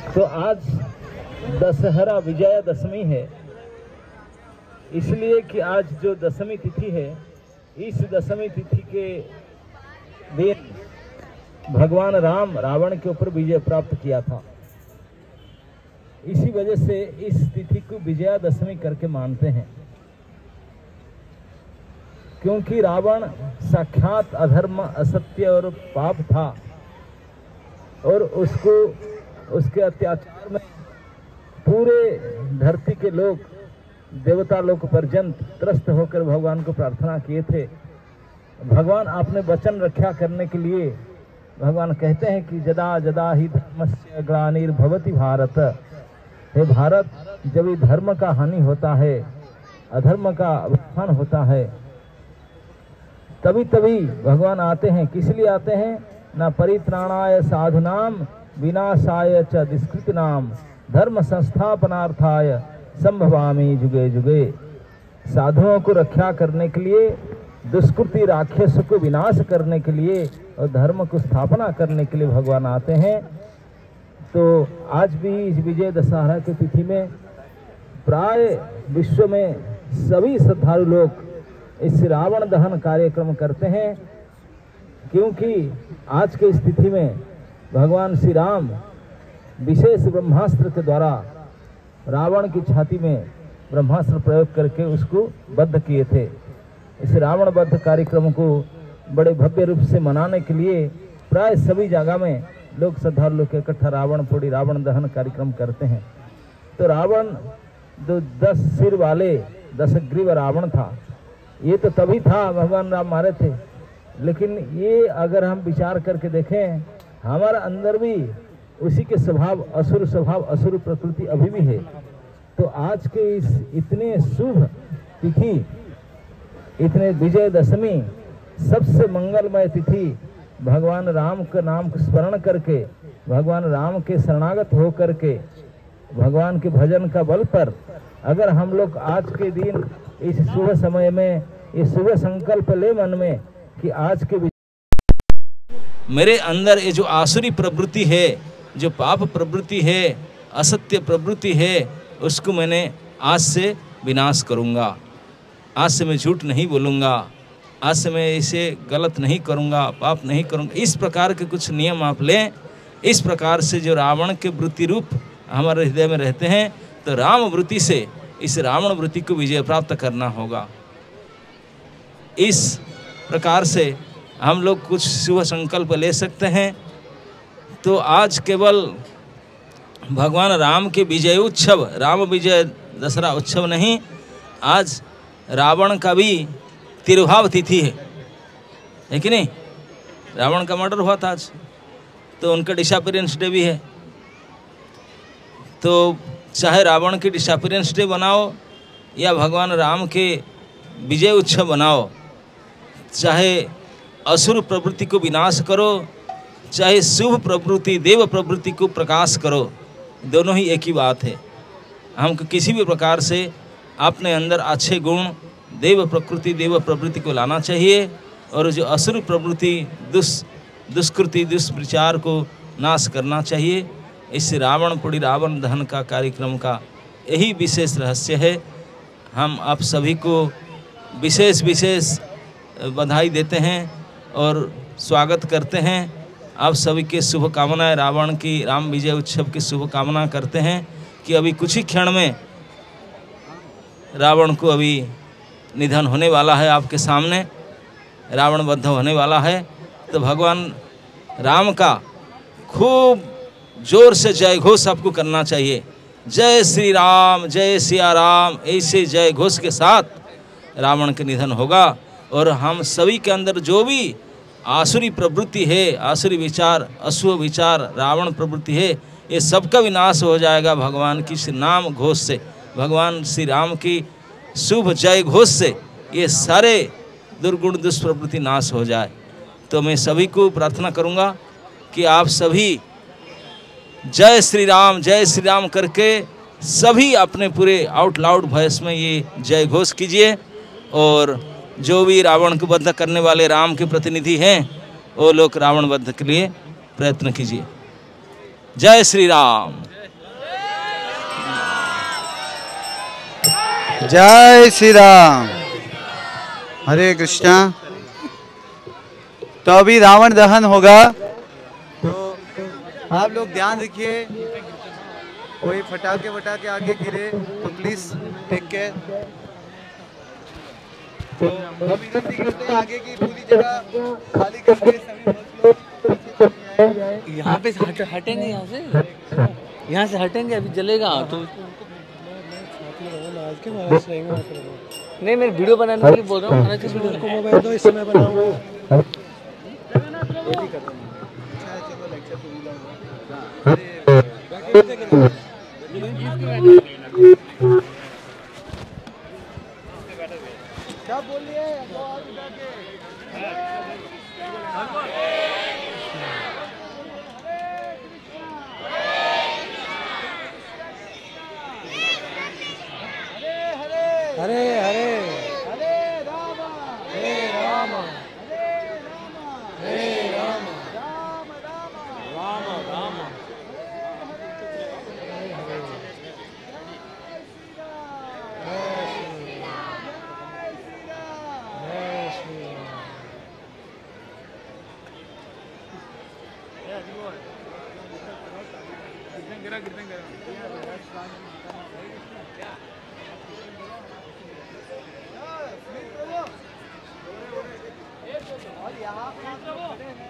तो आज दशहरा विजयादशमी है, इसलिए कि आज जो दशमी तिथि है, इस दशमी तिथि के दिन भगवान राम रावण के ऊपर विजय प्राप्त किया था। इसी वजह से इस तिथि को विजयादशमी करके मानते हैं, क्योंकि रावण साक्षात अधर्म, असत्य और पाप था और उसको उसके अत्याचार में पूरे धरती के लोग, देवता लोग पर्यंत त्रस्त होकर भगवान को प्रार्थना किए थे। भगवान अपने वचन रक्षा करने के लिए भगवान कहते हैं कि जदा जदा ही धर्मस्य ग्लानिर्भवति भारत, हे भारत, जब ये धर्म का हानि होता है, अधर्म का अवसान होता है, तभी तभी भगवान आते हैं। किस लिए आते हैं? न परित्राणाय साधुनाम विनाशाय च दुष्कृतिनाम धर्म संस्थापनार्थाय संभवामि जुगे जुगे। साधुओं को रक्षा करने के लिए, दुष्कृति राक्षस को विनाश करने के लिए और धर्म को स्थापना करने के लिए भगवान आते हैं। तो आज भी इस विजय दशहरा की तिथि में प्राय विश्व में सभी श्रद्धालु लोग इस रावण दहन कार्यक्रम करते हैं, क्योंकि आज के इस तिथि में भगवान श्री राम विशेष ब्रह्मास्त्र के द्वारा रावण की छाती में ब्रह्मास्त्र प्रयोग करके उसको बद्ध किए थे। इस रावण बद्ध कार्यक्रम को बड़े भव्य रूप से मनाने के लिए प्राय सभी जगह में लोग, श्रद्धालु लोग इकट्ठा रावण पोड़ी, रावण दहन कार्यक्रम करते हैं। तो रावण जो 10 सिर वाले 10 ग्रीव रावण था, ये तो तभी था भगवान राम मारे थे, लेकिन ये अगर हम विचार करके देखें, हमारा अंदर भी उसी के स्वभाव, असुर प्रकृति अभी भी है। तो आज के इस इतने शुभ तिथि, इतने विजयदशमी, सबसे मंगलमय तिथि, भगवान राम का नाम स्मरण करके, भगवान राम के शरणागत हो करके, भगवान के भजन का बल पर अगर हम लोग आज के दिन इस शुभ समय में ये शुभ संकल्प ले मन में कि आज के मेरे अंदर ये जो आसुरी प्रवृत्ति है, जो पाप प्रवृत्ति है, असत्य प्रवृत्ति है, उसको मैंने आज से विनाश करूंगा। आज से मैं झूठ नहीं बोलूँगा, आज से मैं इसे गलत नहीं करूँगा, पाप नहीं करूँगा। इस प्रकार के कुछ नियम आप लें। इस प्रकार से जो रावण के वृत्ति रूप हमारे हृदय में रहते हैं, तो राम वृत्ति से इस रावण वृत्ति को विजय प्राप्त करना होगा। इस प्रकार से हम लोग कुछ शुभ संकल्प ले सकते हैं। तो आज केवल भगवान राम के विजय उत्सव, राम विजय दशहरा उत्सव नहीं, आज रावण का भी तिरुभाव तिथि है कि नहीं? रावण का मर्डर हुआ था आज, तो उनका डिसअपीयरेंस डे भी है। तो चाहे रावण की डिसअपीयरेंस डे बनाओ या भगवान राम के विजय उत्सव बनाओ, चाहे असुर प्रवृत्ति को विनाश करो, चाहे शुभ प्रवृत्ति, देव प्रवृत्ति को प्रकाश करो, दोनों ही एक ही बात है। हमको किसी भी प्रकार से अपने अंदर अच्छे गुण, देव प्रकृति, देव प्रवृत्ति को लाना चाहिए और जो असुर प्रवृत्ति, दुष्कृति, दुष्विचार को नाश करना चाहिए। इस रावण पोड़ी, रावण दहन का कार्यक्रम का यही विशेष रहस्य है। हम आप सभी को विशेष बधाई देते हैं और स्वागत करते हैं। आप सभी के शुभकामनाएं, रावण की, राम विजय उत्सव की शुभकामना करते हैं कि अभी कुछ ही क्षण में रावण को अभी निधन होने वाला है, आपके सामने रावण बद्ध होने वाला है। तो भगवान राम का खूब जोर से जय घोष आपको करना चाहिए। जय श्री राम, जय सिया राम, ऐसे जय घोष के साथ रावण के निधन होगा और हम सभी के अंदर जो भी आसुरी प्रवृत्ति है, आसुरी विचार, अशुभ विचार, रावण प्रवृत्ति है, ये सबका विनाश हो जाएगा भगवान की श्री नाम घोष से, भगवान श्री राम की शुभ जय घोष से ये सारे दुर्गुण, दुष्प्रवृत्ति नाश हो जाए। तो मैं सभी को प्रार्थना करूँगा कि आप सभी जय श्री राम करके सभी अपने पूरे आउट लाउड वॉइस में ये जय घोष कीजिए और जो भी रावण को वध करने वाले राम के प्रतिनिधि हैं वो लोग रावण वध के लिए प्रयत्न कीजिए। जय श्री राम। जय श्री राम। हरे कृष्णा। तो अभी रावण दहन होगा, तो आप लोग ध्यान रखिए, कोई फटाके वटाके आगे गिरे तो प्लीज टेक केयर। तो हम विनती करते हैं आगे की पूरी जगह खाली करके सभी भक्त लोग पीछे चले जाएं। यहाँ पे हटेंगे, यहाँ से हटेंगे, अभी जलेगा तो नहीं, मैं वीडियो बनाने के लिए बोल रहा हूँ। महाराज की वीडियो को मोबाइल दो, इस समय बनाऊंगा। क्या बोलिए? हरे हरे हरे राम हरे राम हरे राम राम राम राम राम। और यहाँ